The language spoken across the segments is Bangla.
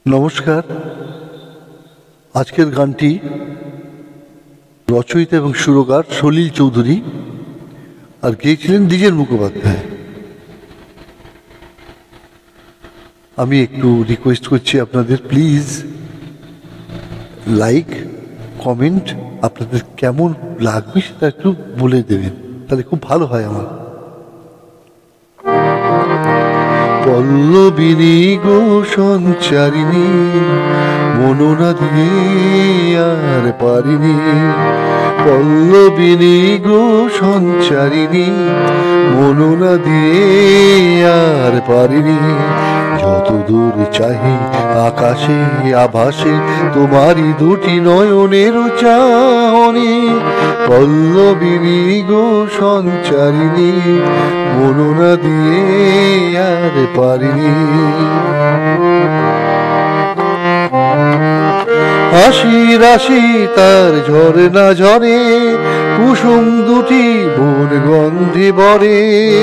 নমস্কার। আজকের গানটি রচয়িতা এবং সুরকার সলিল চৌধুরী, আর গেয়েছিলেন দ্বিজেন মুখোপাধ্যায়। আমি একটু রিকোয়েস্ট করছি আপনাদের, প্লিজ লাইক, কমেন্ট, আপনাদের কেমন লাগবে সেটা একটু বলে দেবেন, তাহলে খুব ভালো হয় আমার। পল্লবিনী গো সঞ্চারিণী, মননা দিয়ে আর পারিনি। পল্লবিনী গো সঞ্চারিণী, মননা দিয়ে আর পারিনি। যত দূর চাহি আকাশে আভাসে, তোমারই দুটি নয়নের চাহনি। পল্লবিনী গো সঞ্চারিণী, মননা দিয়ে আর পারিনি। হাসি রাশি তার ঝরে না ঝরে, কুসুম দুটি বন গন্ধে ভরে।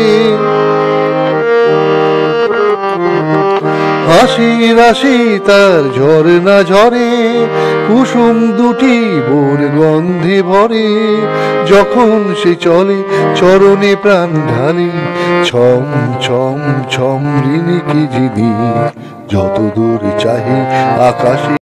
হাসি রাশি তার ঝরে না ঝরে, কুসুম দুটি বন গন্ধে ভরে। যখন সে চলে চরণে প্রাণ ঢালি, ছম ছম ছম ঋণী কি যিনি। যত দূর চাহি আকাশে